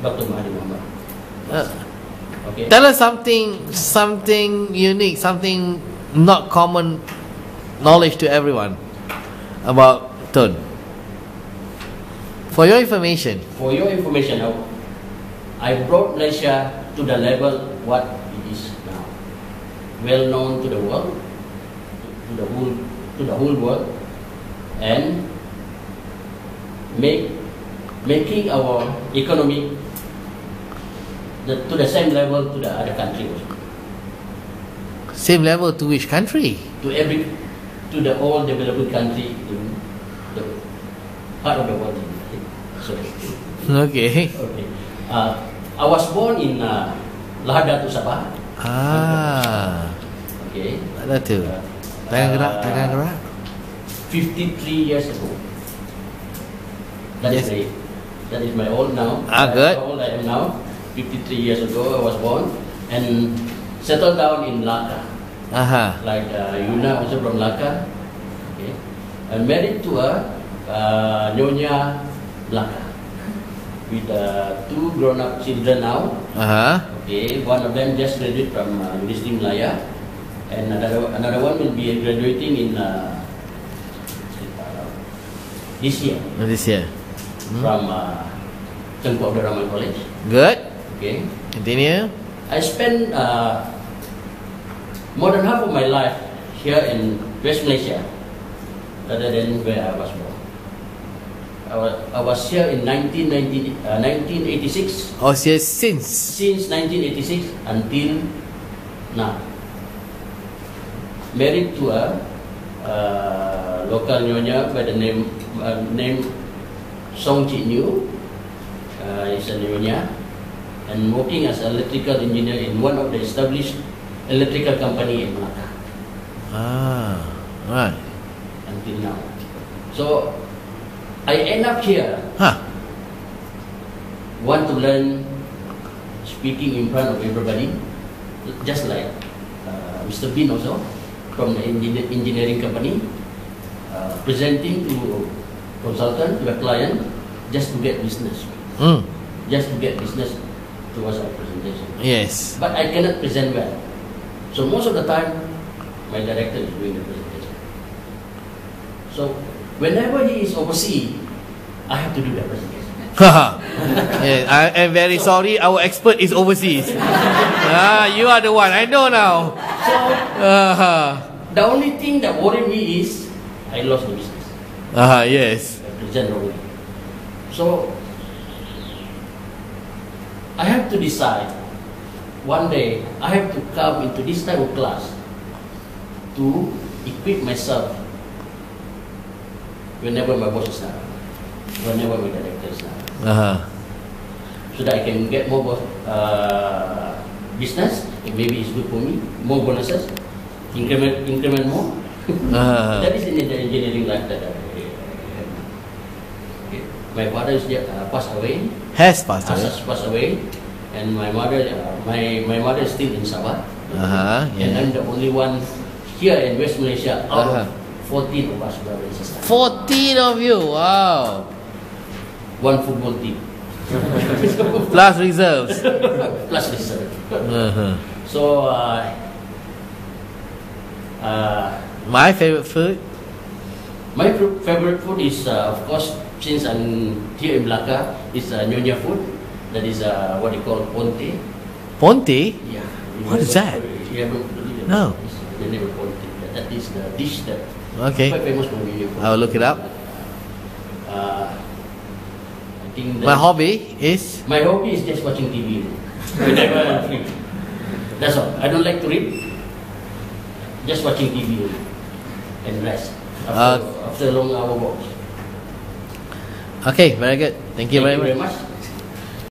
Dr. Mahathir Mohamad. Okay. Tell us something unique, something not common knowledge to everyone about Tun. For your information. For your information, I brought Malaysia to the level what it is now. Well known to the world, to the whole world, and making our economy to the same level to the other country also. Same level to which country? To the all developing country in the part of the world. Sorry. Okay. Okay. I was born in Lahad Datu Sabah. Okay. Ada tu. Tangan gerak. 53 years ago. That Yes. is my old now. Good. How old I am now. 53 years ago I was born and settled down in Melaka. Like Yuna also from Melaka. Okay. And married to a Nyonya Melaka with 2 grown-up children now. Okay. One of them just graduated from University Malaya, and another one will be graduating in this year. This year. From Tengku Abdul Rahman College. Good. Okay. Continue. I spent more than half of my life here in West Malaysia, rather than where I was born. I was here in 1986. Oh, yes, since. Since 1986 until now. Married to a local nyonya by the name Song Chit New. Is a nyonya, and working as an electrical engineer in one of the established electrical company in Melaka. Right. Until now. So I end up here. Want to learn speaking in front of everybody, just like Mr. Bin also from the engineering company, presenting to consultant, to a client, just to get business. Just to get business towards our presentation. Yes. But I cannot present well. So most of the time, my director is doing the presentation. So whenever he is overseas, I have to do the presentation. Yes, I am very sorry. Our expert is overseas. You are the one. I know now. So the only thing that worried me is I lost the business. Yes. I present wrongly. So I have to decide. One day I have to come into this type of class to equip myself whenever my boss is not, whenever my director is not, so that I can get more business. Maybe it's good for me. More bonuses, increment more. That is in the engineering life that I have. Okay. My father is passed away. Has passed away, and my mother, my mother is still in Sabah. And I'm the only one here in West Malaysia out of 14 of us brothers and sisters. 14 of you, wow. One football team. Plus reserves. Plus reserve. So, my favorite food? My favorite food is, of course, since I'm here in Melaka, is Nyonya food. That is what they call ponte. Ponte? Yeah. What is that? You haven't No. The name of ponte. That is the dish that Okay. quite famous for Nyonya food. I will look it up. I think My hobby is? my hobby is just watching TV. Whenever I'm free. That's all. I don't like to read. Just watching TV and rest after a long hour walk. Okay, very good. Thank you very much. Much.